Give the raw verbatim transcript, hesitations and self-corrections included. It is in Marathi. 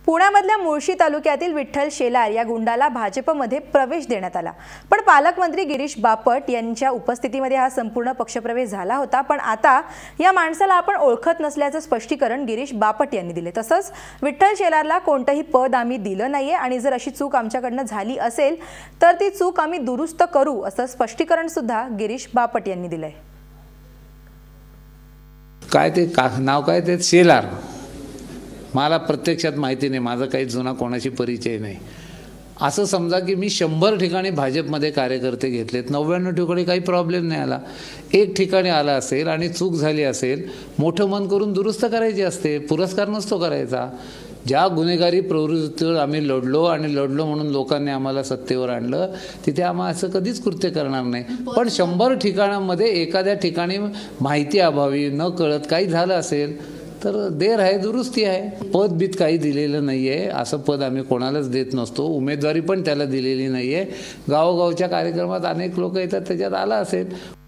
पुण्यामधल्या मुळशी तालुक्यातील विठ्ठल शेलार या गुंडाला भाजपमध्ये प्रवेश देण्यात आला, पण पालकमंत्री गिरीश बापट यांच्या उपस्थितीमध्ये हा संपूर्ण पक्षप्रवेश झाला होता। पण आता या माणसाला आपण ओळखत नसल्याचं स्पष्टीकरण गिरीश बापट यांनी दिले। तसंच विठ्ठल शेलारला कोणतंही पद आम्ही दिलं नाहीये आणि जर अशी चूक आमच्याकडनं झाली असेल तर ती चूक आम्ही दुरुस्त करू असं स्पष्टीकरण सुद्धा गिरीश बापट यांनी दिलंय। काय ते नाव काय ते शेलार, मला प्रत्यक्षात माहिती नाही, माझा काही जुना कोणाशी परिचय नाही। असं समजा की मी शंभर ठिकाणी भाजपमध्ये कार्यकर्ते घेतलेत, नव्याण्णव ठिकाणी काही प्रॉब्लेम नाही आला, एक ठिकाणी आला असेल आणि चूक झाली असेल, मोठं मन करून दुरुस्त करायची असते, पुरस्कार नसतो करायचा। ज्या गुन्हेगारी प्रवृत्तीवर आम्ही लढलो आणि लढलो म्हणून लोकांनी आम्हाला सत्तेवर आणलं, तिथे आम्हाला असं कधीच कृत्य करणार नाही। पण शंभर ठिकाणांमध्ये एखाद्या ठिकाणी माहिती अभावी न कळत काही झालं असेल तर देर आहे दुरुस्ती आहे। पद बीत काही दिलेलं नाही आहे, असं पद आम्ही कोणालाच देत नसतो, उमेदवारी पण त्याला दिलेली नाही आहे। गावोगावच्या कार्यक्रमात अनेक लोक येतात, त्याच्यात आला असेल।